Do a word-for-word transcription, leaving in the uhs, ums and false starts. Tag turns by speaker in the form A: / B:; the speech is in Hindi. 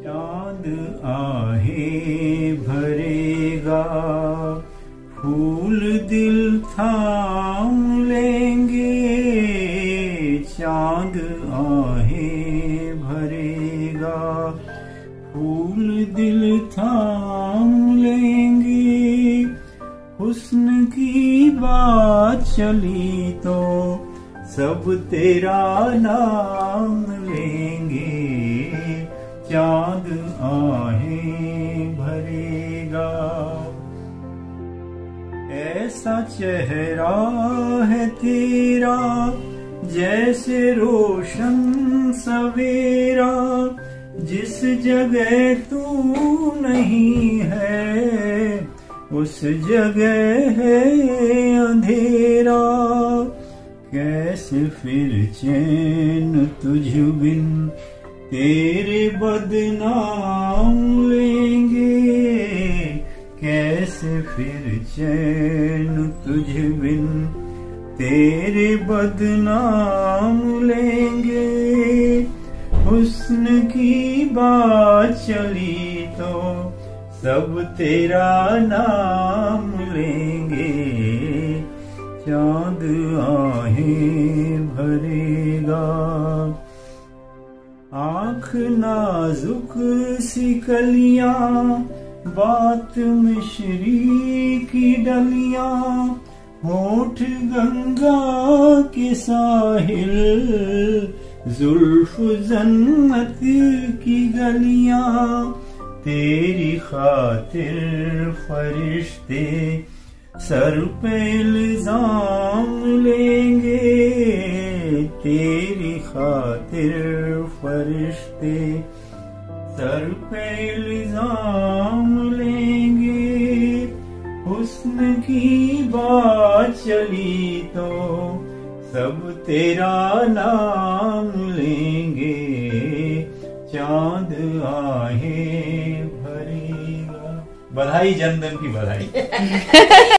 A: चांद आहे भरेगा, फूल दिल थाम लेंगे। चांद आहे भरेगा, फूल दिल थाम लेंगे। हुस्न की बात चली तो सब तेरा नाम लेंगे। चांद आहे भरेगा, ऐसा चेहरा है तेरा जैसे रोशन सवेरा। जिस जगह तू नहीं है उस जगह है अंधेरा। कैसे फिर चैन तुझ बिन तेरे बदनाम लेंगे। कैसे फिर चैन तुझ बिन तेरे बदनाम लेंगे। हुस्न की बात चली तो सब तेरा नाम लेंगे। चांद आहे भरेगा, आँख नाजुक सी कलियां, बात मिश्री की डलियां। होठ गंगा के साहिल, जुल्फ जन्नत की गलियां। तेरी खातिर फरिश्ते सर पे इल्जाम लेंगे। तेरी खातिर फरिश्ते सर पे इल्जाम लेंगे। हुस्न की बात चली तो सब तेरा नाम लेंगे। चांद आहे भरेगा। बधाई, जन्मदिन की बधाई।